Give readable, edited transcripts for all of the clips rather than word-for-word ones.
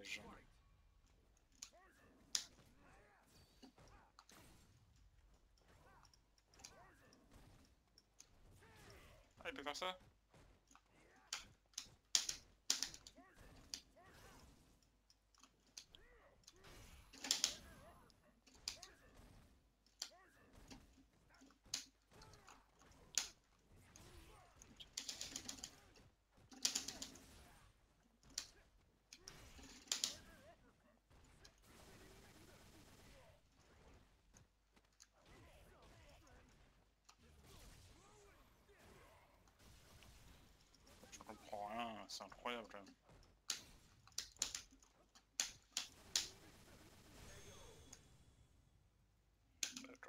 dommage. Ah, il peut faire ça? Je comprends rien, c'est incroyable quand même. D'accord.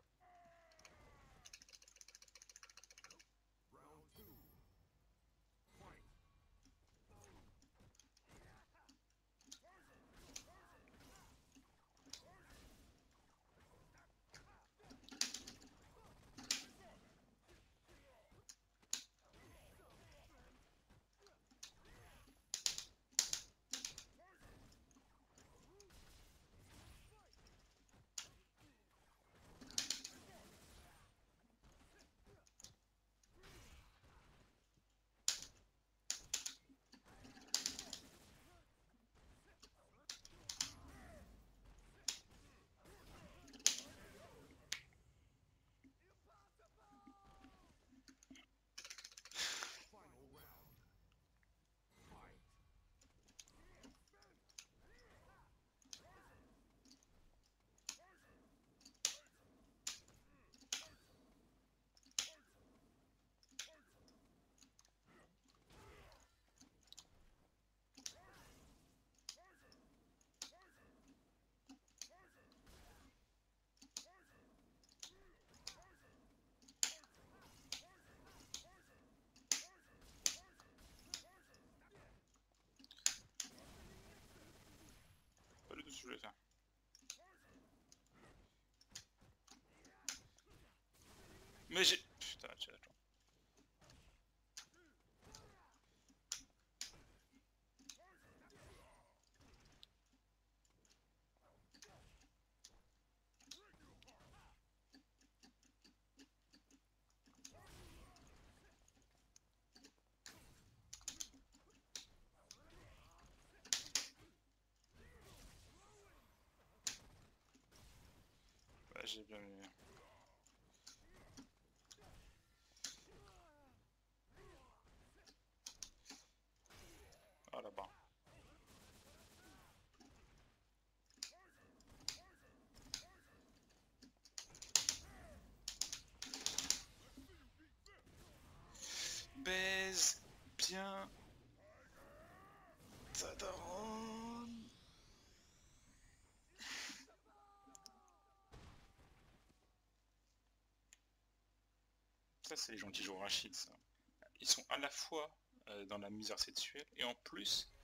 Pas du tout ce que je voulais faire. Mais j'ai... Putain, tu attends. Ouais, j'ai bien mis. Ah là-bas. Baise bien ta daronne. Ça, c'est les gens qui jouent au Rachid, ça. Ils sont à la fois dans la misère sexuelle et en plus,